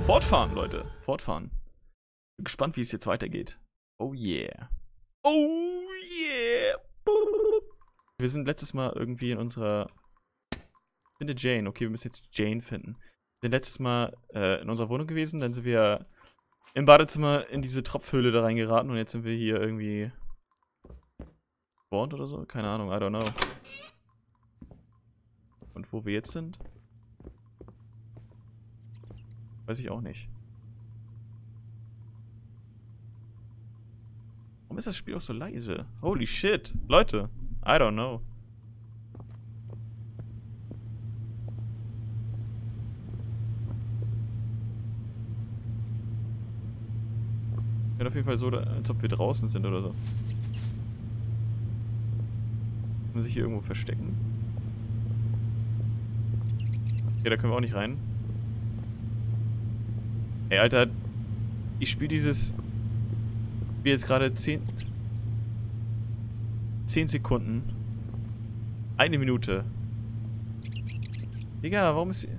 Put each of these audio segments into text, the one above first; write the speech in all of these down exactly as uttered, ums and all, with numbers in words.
Fortfahren, Leute. Fortfahren. Bin gespannt, wie es jetzt weitergeht. Oh yeah. Oh yeah. Wir sind letztes Mal irgendwie in unserer... Ich finde Jane. Okay, wir müssen jetzt Jane finden. Wir sind letztes Mal äh, in unserer Wohnung gewesen. Dann sind wir im Badezimmer in diese Tropfhöhle da reingeraten. Und jetzt sind wir hier irgendwie... spawned oder so? Keine Ahnung, I don't know. Und wo wir jetzt sind? Weiß ich auch nicht. Warum ist das Spiel auch so leise? Holy shit. Leute, I don't know. Wird auf jeden Fall so, als ob wir draußen sind oder so. Kann man sich hier irgendwo verstecken? Okay, da können wir auch nicht rein. Ey, Alter. Ich spiele dieses... Wie jetzt gerade zehn... zehn Sekunden. Eine Minute. Digga, warum ist sie...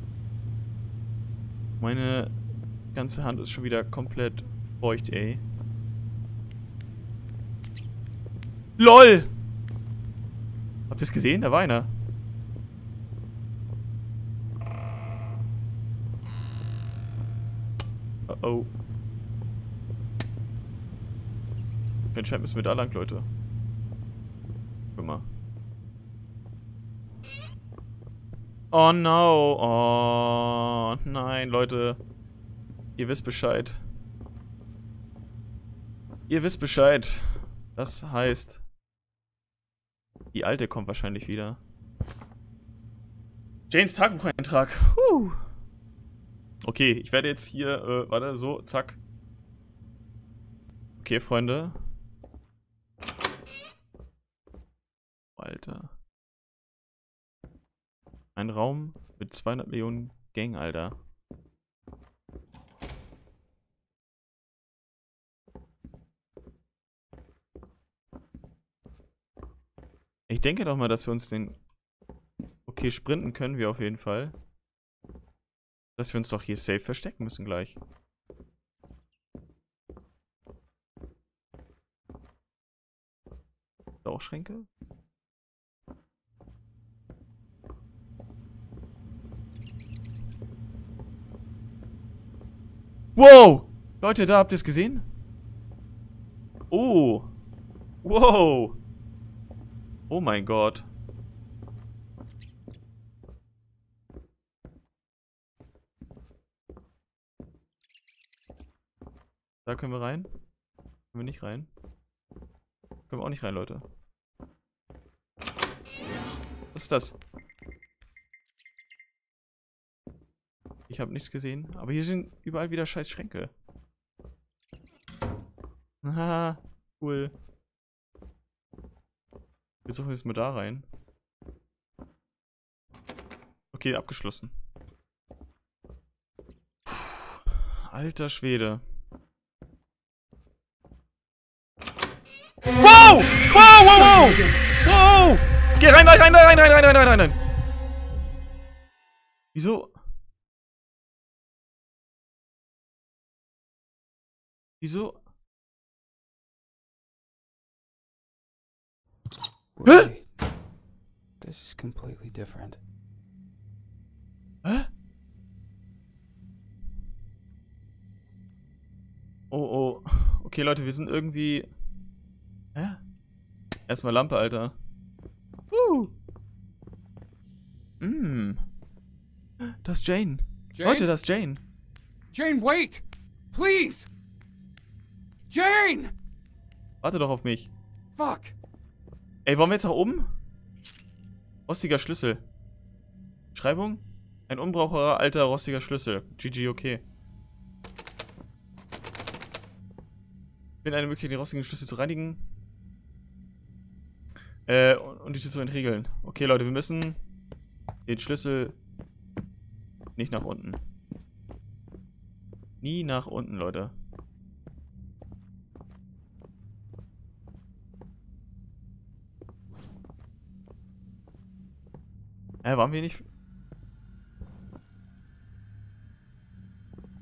Meine ganze Hand ist schon wieder komplett feucht, ey. LOL! Habt ihr es gesehen? Da war einer. Oh oh. Anscheinend müssen wir da lang, Leute. Guck mal. Oh no. Oh nein, Leute. Ihr wisst Bescheid. Ihr wisst Bescheid. Das heißt... Die Alte kommt wahrscheinlich wieder. Janes Tagebucheintrag. Huh. Okay, ich werde jetzt hier, äh, warte, so, zack. Okay, Freunde. Alter. Ein Raum mit zweihundert Millionen Gang, Alter. Ich denke doch mal, dass wir uns den... Okay, sprinten können wir auf jeden Fall. Dass wir uns doch hier safe verstecken müssen gleich. Ist da auch Schränke? Wow! Leute, da habt ihr es gesehen? Oh! Wow! Oh mein Gott. Da können wir rein. Können wir nicht rein. Können wir auch nicht rein, Leute. Was ist das? Ich habe nichts gesehen. Aber hier sind überall wieder scheiß Schränke. Haha, cool. Wir suchen jetzt mal da rein. Okay, abgeschlossen. Puh, alter Schwede. Wow! Wow, wow, wow! Wow! Geh rein, rein, rein, rein, rein, rein, rein, rein, rein! Wieso? Wieso? Wait. This is completely different. Hä? Oh, oh. Okay, Leute, wir sind irgendwie... Hä? Erstmal Lampe, Alter. Uh. Mm. Das ist Jane. Jane? Leute, das ist Jane. Jane, wait! Please! Jane! Warte doch auf mich. Fuck! Ey, wollen wir jetzt nach oben? Rostiger Schlüssel. Beschreibung? Ein unbrauchbarer alter rostiger Schlüssel. G G, okay. Ich finde eine Möglichkeit, den rostigen Schlüssel zu reinigen. Äh, und die Tür zu entriegeln. Okay, Leute, wir müssen den Schlüssel nicht nach unten. Nie nach unten, Leute. Äh, waren wir nicht...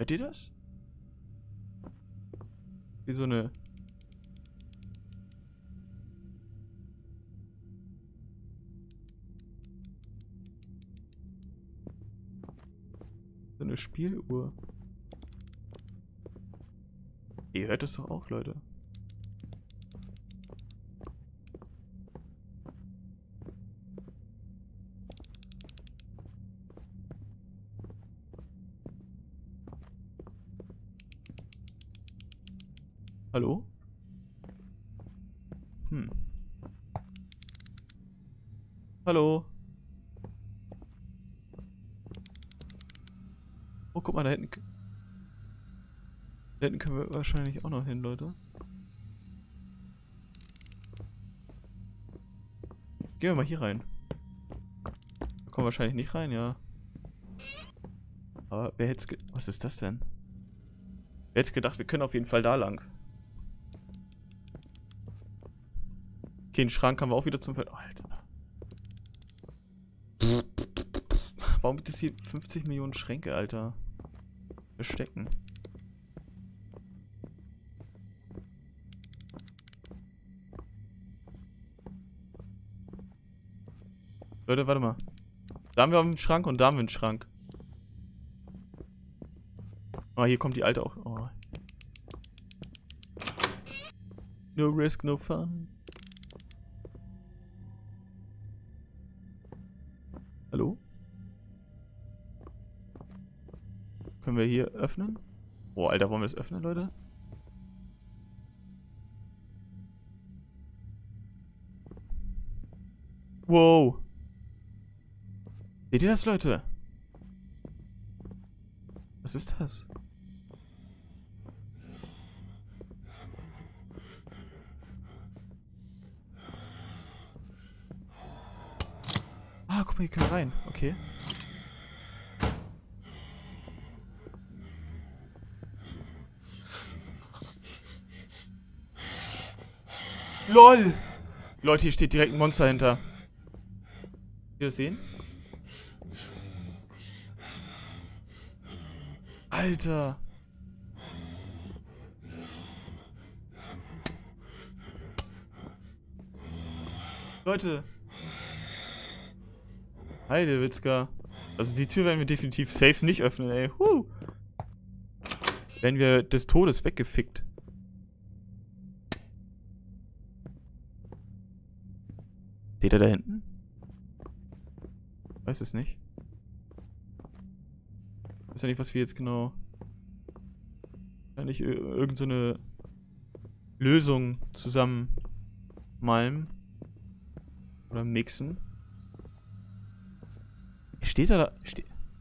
Hört ihr das? Wie so eine... So eine Spieluhr. Ihr hört das doch auch, Leute. Hallo? Hm. Hallo? Oh, guck mal, da hinten... Da hinten können wir wahrscheinlich auch noch hin, Leute. Gehen wir mal hier rein. Wir kommen wahrscheinlich nicht rein, ja. Aber wer hätte es... Was ist das denn? Wer hätte gedacht, wir können auf jeden Fall da lang. Okay, den Schrank haben wir auch wieder zum Ver... Oh, Alter. Warum gibt es hier fünfzig Millionen Schränke, Alter? Verstecken. Leute, warte mal. Da haben wir einen Schrank und da haben wir einen Schrank. Oh, hier kommt die alte auch. Oh. No risk, no fun. Hallo? Können wir hier öffnen? Oh, Alter, wollen wir das öffnen, Leute? Wow. Seht ihr das, Leute? Was ist das? Ah, guck mal, hier können wir rein. Okay. LOL! Leute, hier steht direkt ein Monster hinter. Könnt ihr das sehen? Alter! Leute! Heidewitzka. Also die Tür werden wir definitiv safe nicht öffnen, ey. Huh. Werden wir des Todes weggefickt. Seht ihr da hinten? Weiß es nicht. Weiß ja nicht, was wir jetzt genau... Wahrscheinlich irgend so eine Lösung zusammen malmen. Oder mixen. Steht er da? Ste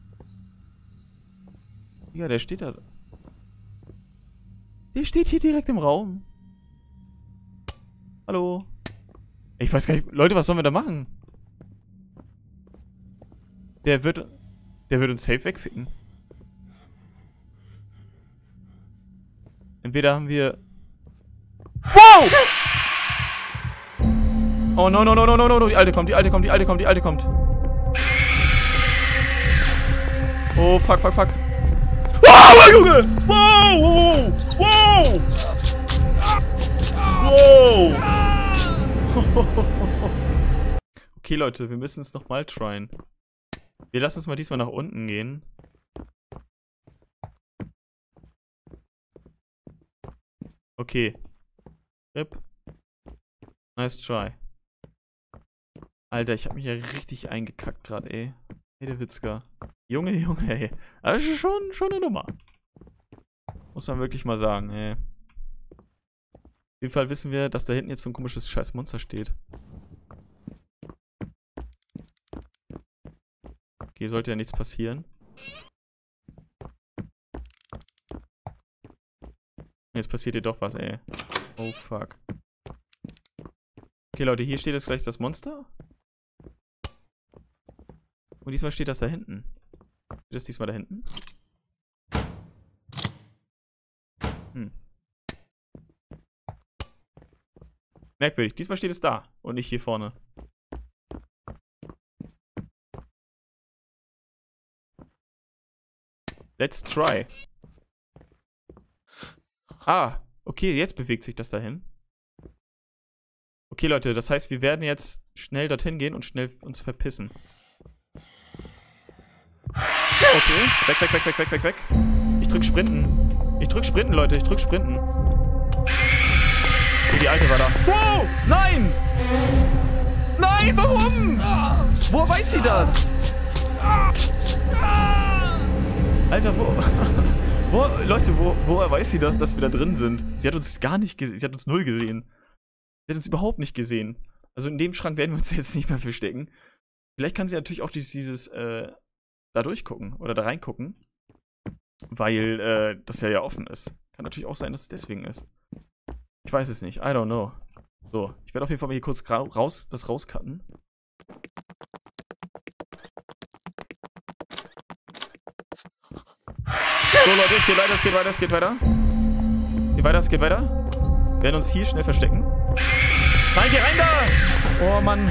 ja, der steht da. Der steht hier direkt im Raum. Hallo? Ich weiß gar nicht. Leute, was sollen wir da machen? Der wird... Der wird uns safe wegficken. Entweder haben wir... Wow! Oh, no, no, no, no, no, no. Die alte kommt, die alte kommt, die alte kommt, die alte kommt. Oh, fuck, fuck, fuck. Wow, Junge! Wow, wow, wow! Wow! Okay, Leute, wir müssen es nochmal tryen. Wir lassen es mal diesmal nach unten gehen. Okay. Rip. Nice try. Alter, ich hab mich ja richtig eingekackt gerade, ey. Hey, der Witzka. Junge, Junge, ey. Das ist schon, schon eine Nummer. Muss man wirklich mal sagen, ey. Auf jeden Fall wissen wir, dass da hinten jetzt so ein komisches scheiß Monster steht. Okay, sollte ja nichts passieren. Jetzt passiert hier doch was, ey. Oh, fuck. Okay, Leute, hier steht jetzt gleich das Monster. Und diesmal steht das da hinten. Steht das diesmal da hinten? Hm. Merkwürdig. Diesmal steht es da und nicht hier vorne. Let's try. Ah, okay, jetzt bewegt sich das dahin. Okay, Leute, das heißt, wir werden jetzt schnell dorthin gehen und schnell uns verpissen. Okay, weg, weg, weg, weg, weg, weg, weg. Ich drück Sprinten. Ich drück Sprinten, Leute, ich drück Sprinten. Oh, die Alte war da. Wow, nein! Nein, warum? Woher weiß sie das? Alter, wo... wo Leute, wo, woher weiß sie das, dass wir da drin sind? Sie hat uns gar nicht gesehen. Sie hat uns null gesehen. Sie hat uns überhaupt nicht gesehen. Also in dem Schrank werden wir uns jetzt nicht mehr verstecken. Vielleicht kann sie natürlich auch dieses, dieses äh, da durchgucken oder da reingucken. Weil äh, das ja ja offen ist. Kann natürlich auch sein, dass es deswegen ist. Ich weiß es nicht. I don't know. So, ich werde auf jeden Fall mal hier kurz raus, das rauscutten. So Leute, es geht weiter, es geht weiter, es geht weiter. Geht weiter, es geht weiter. Wir werden uns hier schnell verstecken. Nein, geh rein da! Oh Mann.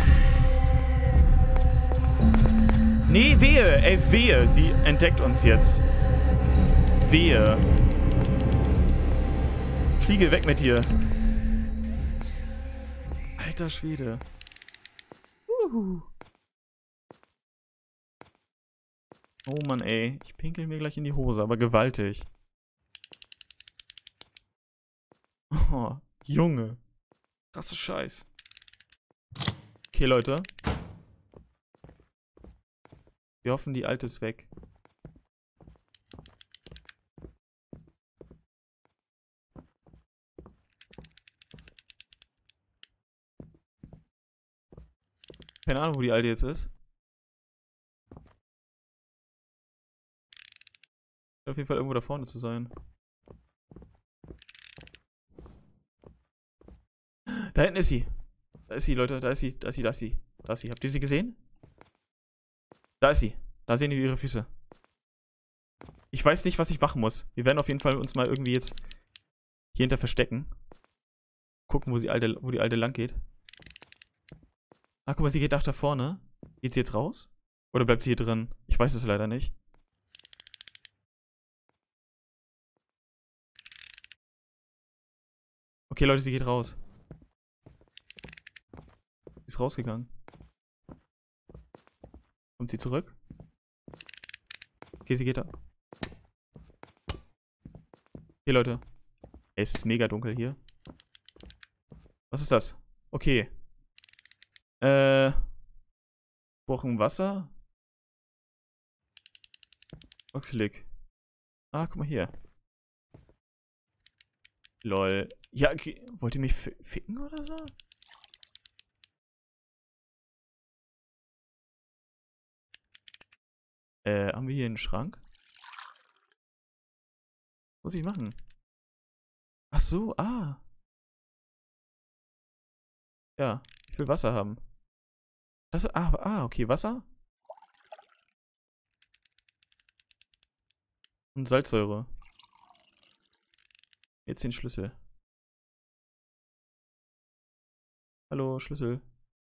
Nee, wehe, ey, wehe. Sie entdeckt uns jetzt. Wehe. Fliege weg mit dir. Alter Schwede. Uhu. Oh Mann, ey. Ich pinkel mir gleich in die Hose, aber gewaltig. Oh, Junge. Krasser Scheiß. Okay, Leute. Wir hoffen, die Alte ist weg. Keine Ahnung, wo die Alte jetzt ist. Auf jeden Fall irgendwo da vorne zu sein. Da hinten ist sie. Da ist sie, Leute. Da ist sie. Da ist sie. Da ist sie. Da ist sie. Habt ihr sie gesehen? Da ist sie. Da sehen wir ihre Füße. Ich weiß nicht, was ich machen muss. Wir werden auf jeden Fall uns mal irgendwie jetzt hier hinter verstecken. Gucken, wo, sie alte, wo die Alte lang geht. Ah, guck mal, sie geht nach da vorne. Geht sie jetzt raus? Oder bleibt sie hier drin? Ich weiß es leider nicht. Okay, Leute, sie geht raus. Sie ist rausgegangen. Kommt sie zurück? Okay, sie geht da. Okay, Leute. Ey, es ist mega dunkel hier. Was ist das? Okay. Äh. Brauchen Wasser? Oxylic. Ah, guck mal hier. Lol. Ja, okay. Wollt ihr mich ficken oder so? Äh, haben wir hier einen Schrank? Was muss ich machen? Ach so, ah. Ja, ich will Wasser haben. Das, ah, ah, okay, Wasser. Und Salzsäure. Jetzt den Schlüssel. Hallo, Schlüssel.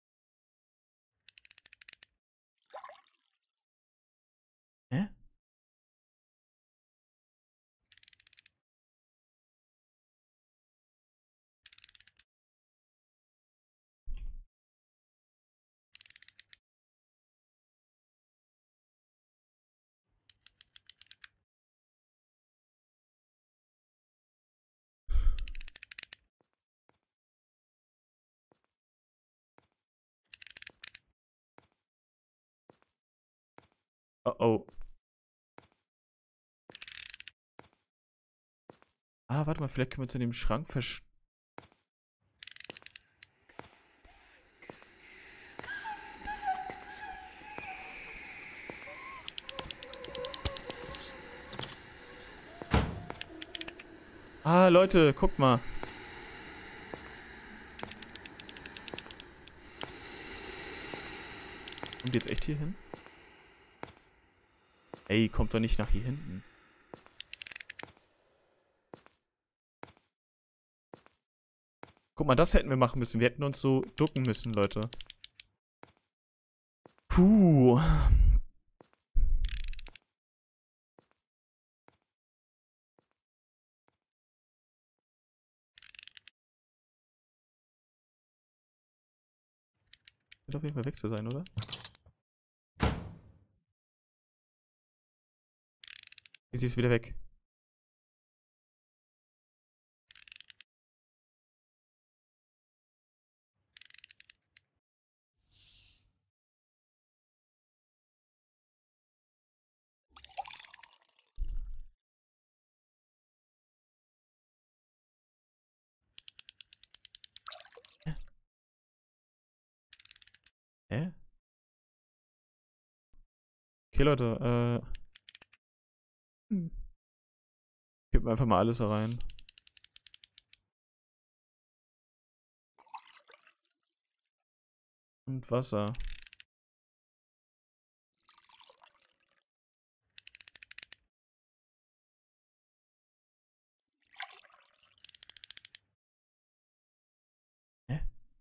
Hä? Oh oh. Ah, warte mal, vielleicht können wir uns in dem Schrank versch... Ah, Leute, guckt mal. Kommt jetzt echt hier hin? Ey, kommt doch nicht nach hier hinten. Guck mal, das hätten wir machen müssen. Wir hätten uns so ducken müssen, Leute. Puh. Wird auf jeden Fall weg zu sein, oder? Sie ist wieder weg. Hä? Okay, Leute, äh. Hm. Gib mir einfach mal alles da rein. Und Wasser. Hä?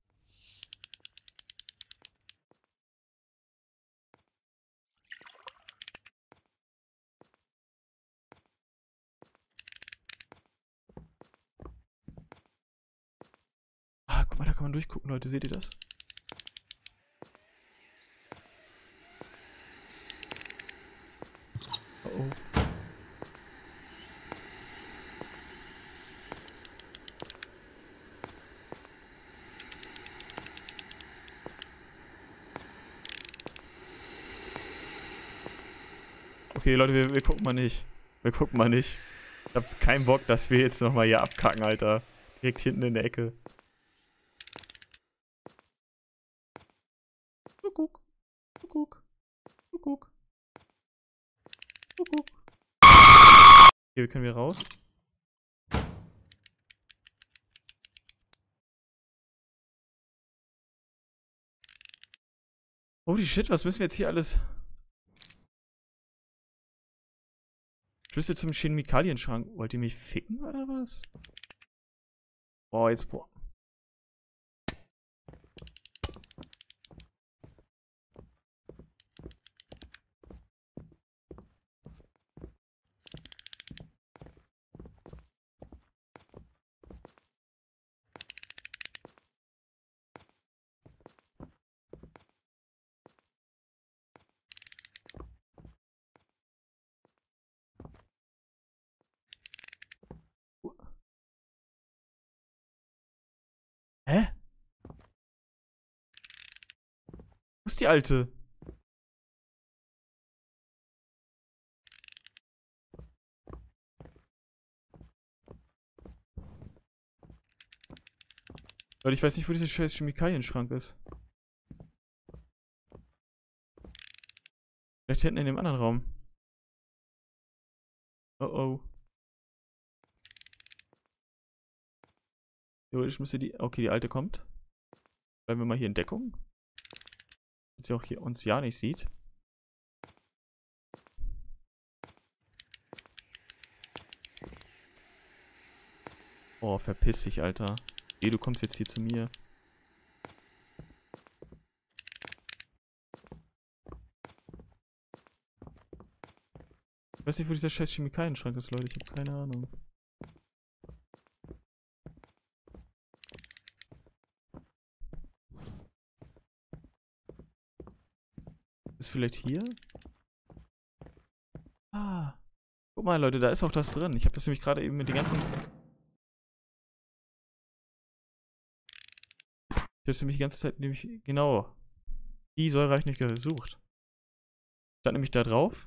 Ah, guck mal, da kann man durchgucken, Leute. Seht ihr das? Oh oh. Okay, Leute, wir, wir gucken mal nicht. Wir gucken mal nicht. Ich hab keinen Bock, dass wir jetzt nochmal hier abkacken, Alter. Direkt hinten in der Ecke. Kuckuck. Kuckuck. Kuckuck. Kuckuck. Okay, wir können wieder raus. Holy shit, was müssen wir jetzt hier alles... Schlüssel zum Chemikalienschrank. Wollt ihr mich ficken oder was? Boah, jetzt boah. Hä? Wo ist die Alte? Leute, ich weiß nicht, wo dieser scheiß Chemikalienschrank ist. Vielleicht hinten in dem anderen Raum. Oh oh. Theoretisch müsste die... Okay, die Alte kommt. Bleiben wir mal hier in Deckung. Damit sie auch hier uns ja nicht sieht. Oh, verpiss dich, Alter. Nee, du kommst jetzt hier zu mir. Ich weiß nicht, wo dieser scheiß Chemikalienschrank ist, Leute. Ich habe keine Ahnung. Ist vielleicht hier? Ah. Guck mal, Leute, da ist auch das drin. Ich habe das nämlich gerade eben mit den ganzen... Ich habe es nämlich die ganze Zeit nämlich... Genau. Die Säure habe ich nicht gesucht. Stand nämlich da drauf.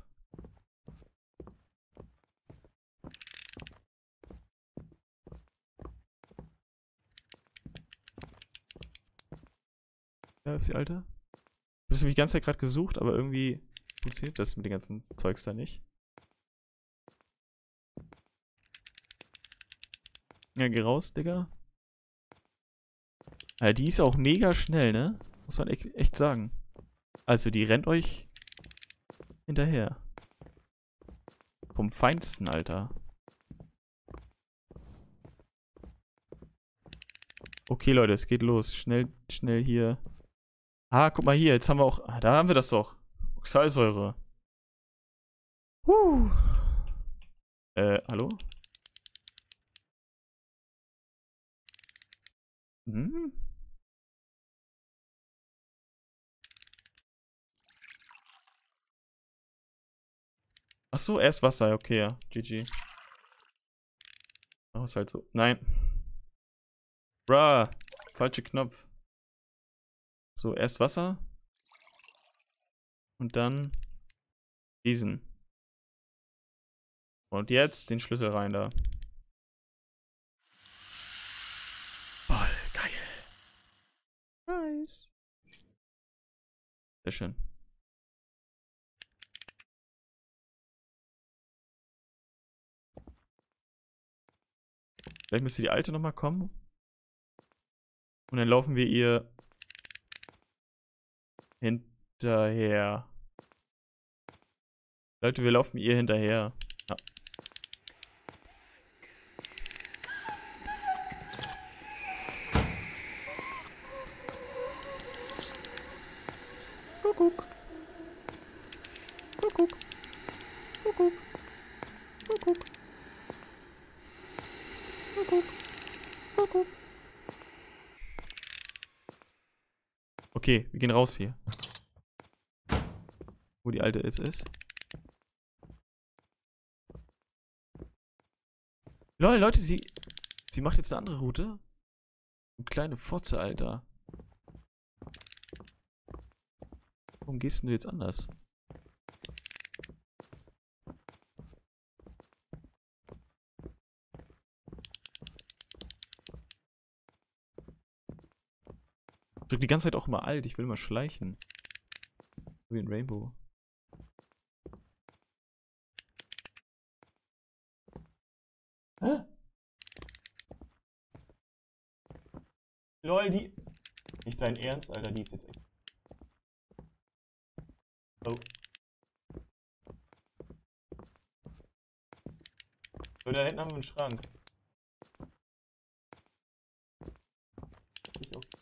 Da ist die Alte. Ich habe das nämlich die ganze Zeit gerade gesucht, aber irgendwie funktioniert das mit dem ganzen Zeugs da nicht. Ja, geh raus, Digga. Ja, die ist auch mega schnell, ne? Muss man echt, echt sagen. Also, die rennt euch hinterher. Vom Feinsten, Alter. Okay, Leute, es geht los. Schnell, schnell hier. Ah, guck mal hier. Jetzt haben wir auch... Ah, da haben wir das doch. Oxalsäure. Huh. Äh, hallo? Hm? Ach so, erst Wasser. Okay, ja. G G. Oh, ist halt so. Nein. Bruh. Falscher Knopf. So, erst Wasser. Und dann diesen. Und jetzt den Schlüssel rein da. Voll geil. Nice. Sehr schön. Vielleicht müsste die alte nochmal kommen. Und dann laufen wir ihr hinterher. Leute, wir laufen ihr hinterher. Ja. Kuckuck. Kuckuck. Kuckuck. Kuckuck. Kuckuck. Kuckuck. Okay, wir gehen raus hier. Wo die alte jetzt ist. Lol, Leute, sie... Sie macht jetzt eine andere Route. Eine kleine Fotze, Alter. Warum gehst du jetzt anders? Ich drück die ganze Zeit auch immer alt. Ich will immer schleichen. Wie ein Rainbow. Hä? Lol, die... Nicht dein Ernst, Alter, die ist jetzt echt... Oh. So, da hinten haben wir einen Schrank. Ich auch.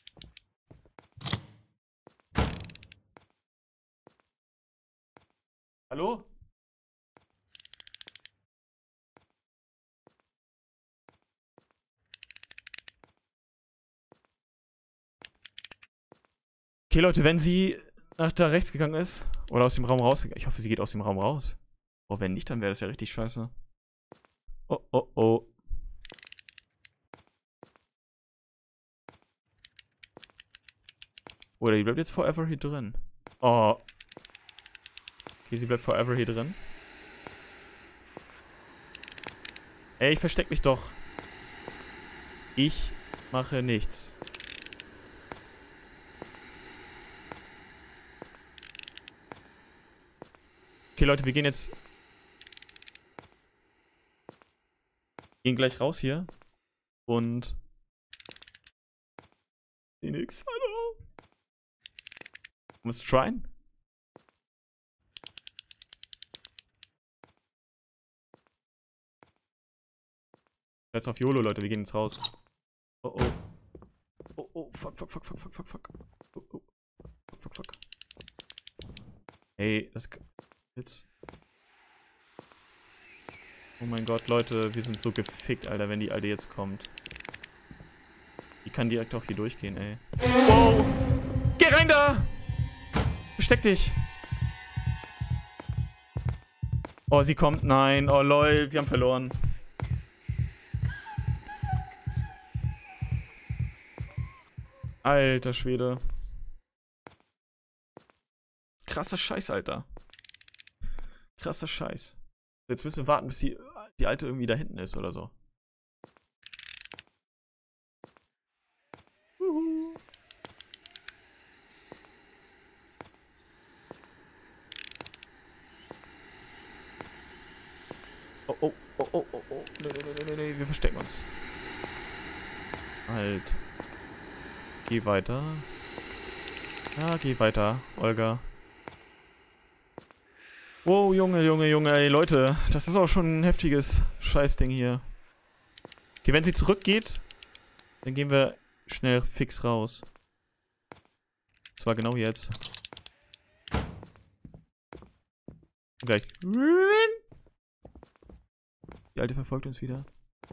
Hallo? Okay, Leute, wenn sie nach da rechts gegangen ist oder aus dem Raum rausgegangen, ich hoffe, sie geht aus dem Raum raus. Oh, wenn nicht, dann wäre das ja richtig scheiße. Oh, oh, oh. Oder die bleibt jetzt forever hier drin. Oh. Okay, sie bleibt forever hier drin. Ey, ich versteck mich doch. Ich mache nichts. Okay, Leute, wir gehen jetzt... Gehen gleich raus hier. Und... Phoenix, hallo. Muss tryen? Jetzt auf YOLO, Leute, wir gehen jetzt raus. Oh, oh. Oh, oh, fuck, fuck, fuck, fuck, fuck, fuck, fuck. Oh, oh. Fuck, fuck, fuck. Ey, das... Jetzt. Oh mein Gott, Leute, wir sind so gefickt, Alter, wenn die Alte jetzt kommt. Die kann direkt auch hier durchgehen, ey. Wow! Geh rein da! Versteck dich! Oh, sie kommt. Nein. Oh, lol, wir haben verloren. Alter Schwede. Krasser Scheiß, Alter. Krasser Scheiß. Jetzt müssen wir warten, bis die, die Alte irgendwie da hinten ist oder so. Uhu. Oh, oh, oh, oh, oh, oh. Nee, nee, nee, nee, nee, wir verstecken uns. Halt. Geh weiter. Ja, geh weiter, Olga. Wow, Junge, Junge, Junge, ey, Leute. Das ist auch schon ein heftiges Scheißding hier. Okay, wenn sie zurückgeht, dann gehen wir schnell fix raus. Und zwar genau jetzt. Und gleich. Die Alte verfolgt uns wieder.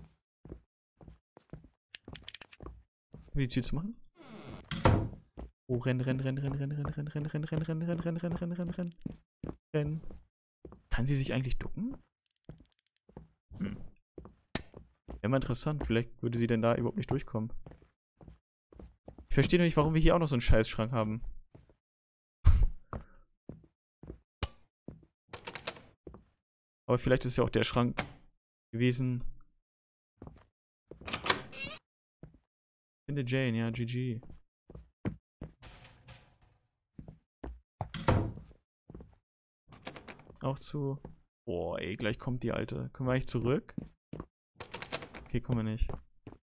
Wie die Tür zu machen? Oh, renn, renn, renn, renn, renn, renn, renn, renn, renn, renn, renn, renn, renn, renn, renn, renn, renn, renn. Renn. Kann sie sich eigentlich ducken? Hm. Wäre mal interessant. Vielleicht würde sie denn da überhaupt nicht durchkommen. Ich verstehe noch nicht, warum wir hier auch noch so einen Scheißschrank haben. Aber vielleicht ist ja auch der Schrank gewesen. Finde Jane, ja, G G. Auch zu. Boah, ey, gleich kommt die Alte. Können wir eigentlich zurück? Okay, kommen wir nicht.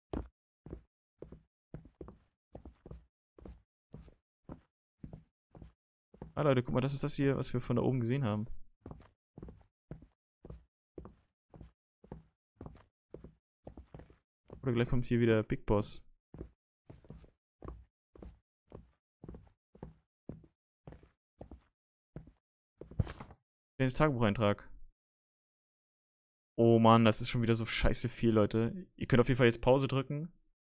Ah, Leute, guck mal, das ist das hier, was wir von da oben gesehen haben. Oder gleich kommt hier wieder Big Boss. Kleines Tagebucheintrag. Oh Mann, das ist schon wieder so scheiße viel, Leute. Ihr könnt auf jeden Fall jetzt Pause drücken.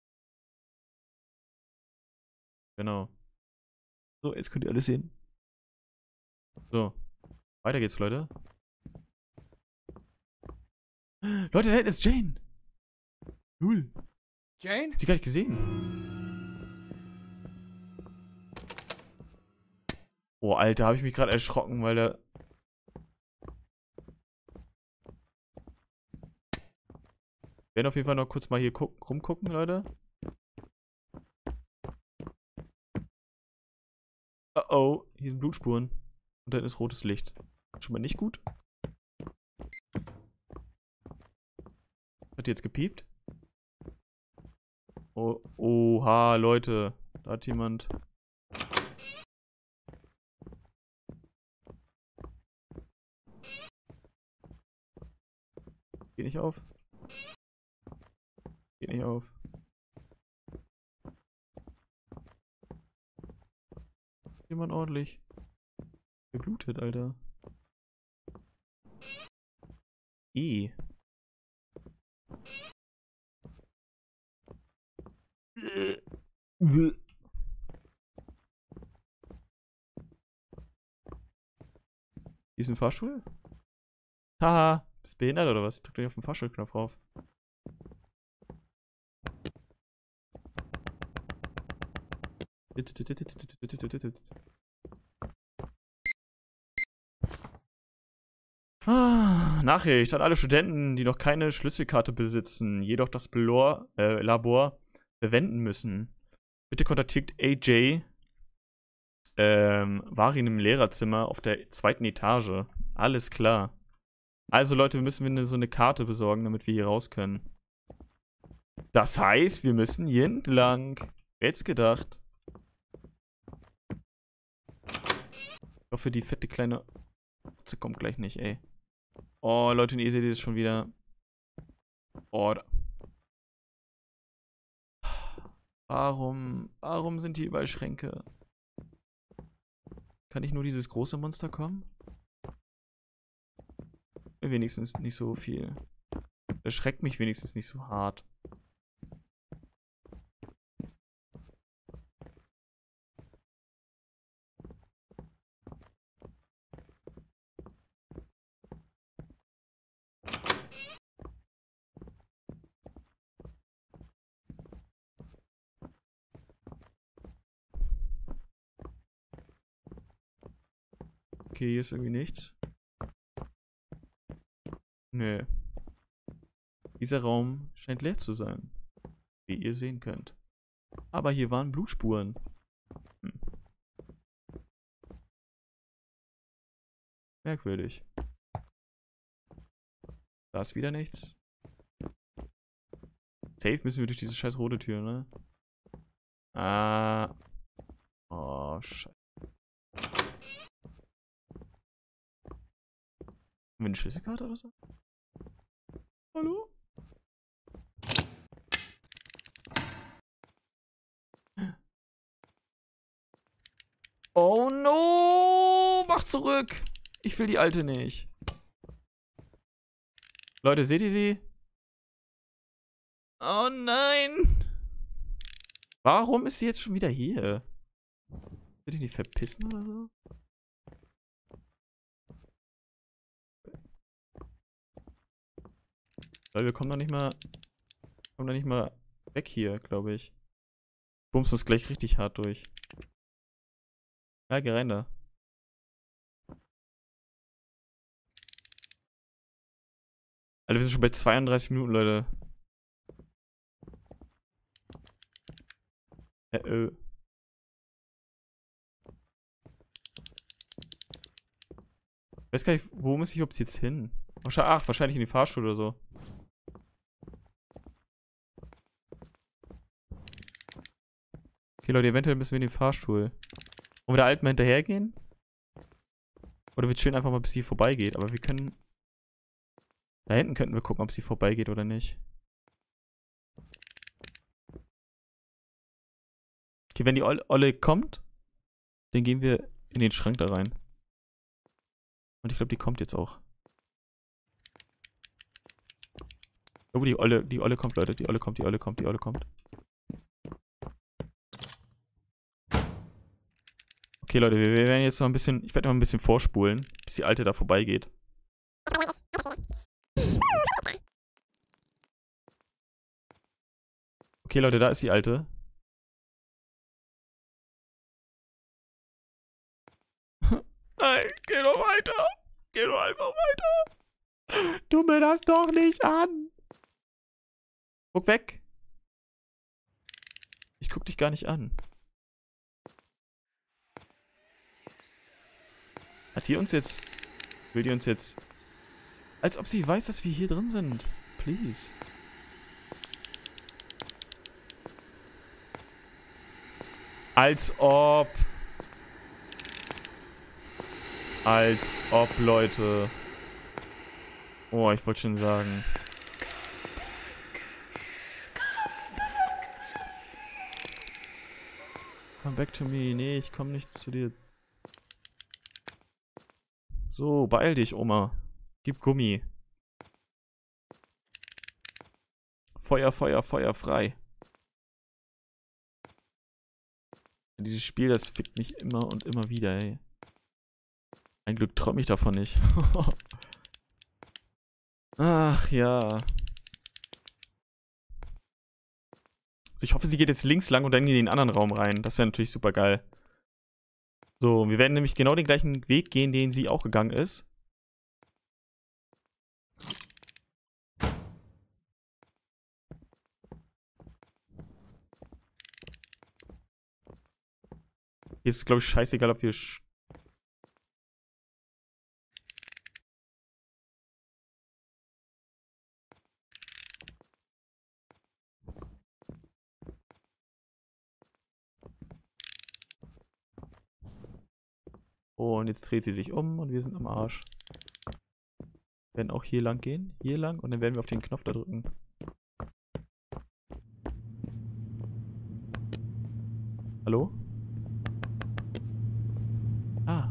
Genau. So, jetzt könnt ihr alles sehen. So. Weiter geht's, Leute. Leute, da hinten ist Jane. Cool. Jane? Hab die gar nicht gesehen. Oh, Alter, habe ich mich gerade erschrocken, weil der... Wir werden auf jeden Fall noch kurz mal hier rumgucken, Leute. Oh oh, hier sind Blutspuren. Und dann ist rotes Licht. Schon mal nicht gut. Hat die jetzt gepiept? Oh, oha, Leute. Da hat jemand... Geht nicht auf. Geht nicht auf. Jemand ordentlich geblutet, Alter. I. Hier ist ein Fahrstuhl? Haha, bist du behindert oder was? Drück gleich auf den Fahrstuhlknopf rauf. Ah, Nachricht an alle Studenten, die noch keine Schlüsselkarte besitzen, jedoch das Blor, äh, Labor verwenden müssen. Bitte kontaktiert A J ähm, Warin im Lehrerzimmer auf der zweiten Etage. Alles klar. Also Leute, wir müssen eine, so eine Karte besorgen, damit wir hier raus können. Das heißt, wir müssen hier entlang. Wer hätte es gedacht? Ich hoffe, die fette kleine... Sie kommt gleich nicht, ey. Oh, Leute, und ihr seht es schon wieder. Oh, da. Warum? Warum sind hier überall Schränke? Kann nicht nur dieses große Monster kommen? Wenigstens nicht so viel. Das schreckt mich wenigstens nicht so hart. Okay, hier ist irgendwie nichts. Nö. Dieser Raum scheint leer zu sein. Wie ihr sehen könnt. Aber hier waren Blutspuren. Hm. Merkwürdig. Da ist wieder nichts. Safe müssen wir durch diese scheiß rote Tür, ne? Ah. Oh, scheiße. Haben wir eine Schlüsselkarte oder so? Hallo? Oh no! Mach zurück! Ich will die alte nicht. Leute, seht ihr sie? Oh nein! Warum ist sie jetzt schon wieder hier? Will ich nicht verpissen oder so? Weil wir kommen doch nicht mal. Kommen da nicht mal weg hier, glaube ich. Bumst uns gleich richtig hart durch. Ja, geh rein da. Alter, wir sind schon bei zweiunddreißig Minuten, Leute. Äh, äh. Ich weiß gar nicht, wo muss ich überhaupt jetzt hin? Ach, wahrscheinlich in die Fahrschule oder so. Okay, Leute, eventuell müssen wir in den Fahrstuhl. Wollen wir der Alten mal hinterhergehen? Oder wir chillen einfach mal, bis sie vorbeigeht. Aber wir können... Da hinten könnten wir gucken, ob sie vorbeigeht oder nicht. Okay, wenn die Olle kommt, dann gehen wir in den Schrank da rein. Und ich glaube, die kommt jetzt auch. Oh, die Olle, die Olle kommt, Leute. Die Olle kommt, die Olle kommt, die Olle kommt. Okay, Leute, wir werden jetzt noch ein bisschen... Ich werde noch ein bisschen vorspulen, bis die Alte da vorbeigeht. Okay, Leute, da ist die Alte. Nein, geh doch weiter. Geh doch einfach weiter. Tu mir das doch nicht an. Guck weg. Ich guck dich gar nicht an. Hat die uns jetzt... Will die uns jetzt... Als ob sie weiß, dass wir hier drin sind. Please. Als ob... Als ob, Leute. Oh, ich wollte schon sagen. Come back to me. Nee, ich komme nicht zu dir. So, beeil dich, Oma. Gib Gummi. Feuer, Feuer, Feuer, frei. Dieses Spiel, das fickt mich immer und immer wieder, ey. Ein Glück träume ich davon nicht. Ach ja. Also ich hoffe, sie geht jetzt links lang und dann in den anderen Raum rein. Das wäre natürlich super geil. So, wir werden nämlich genau den gleichen Weg gehen, den sie auch gegangen ist. Hier ist es, glaube ich, scheißegal, ob wir... Sch Oh, und jetzt dreht sie sich um und wir sind am Arsch. Wir werden auch hier lang gehen, hier lang und dann werden wir auf den Knopf da drücken. Hallo? Ah.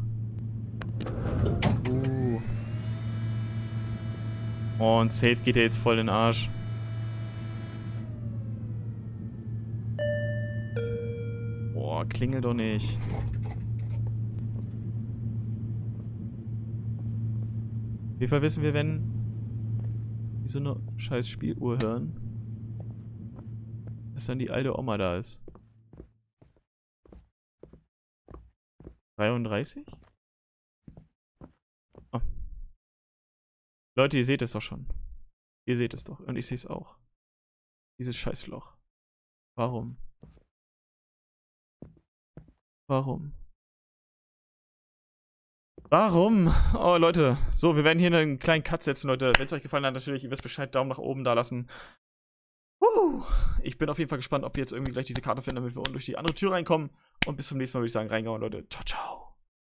Uh. Oh, und safe geht er jetzt voll in den Arsch. Boah, klingel doch nicht. Auf jeden Fall wissen wir, wenn wir so eine scheiß Spieluhr hören, dass dann die alte Oma da ist. dreiunddreißig? Oh. Leute, ihr seht es doch schon. Ihr seht es doch. Und ich sehe es auch. Dieses Scheißloch. Warum? Warum? Warum? Oh, Leute. So, wir werden hier einen kleinen Cut setzen, Leute. Wenn es euch gefallen hat, natürlich, ihr wisst Bescheid, Daumen nach oben da lassen. Uh, ich bin auf jeden Fall gespannt, ob wir jetzt irgendwie gleich diese Karte finden, damit wir unten durch die andere Tür reinkommen. Und bis zum nächsten Mal würde ich sagen, reingehauen, Leute. Ciao, ciao.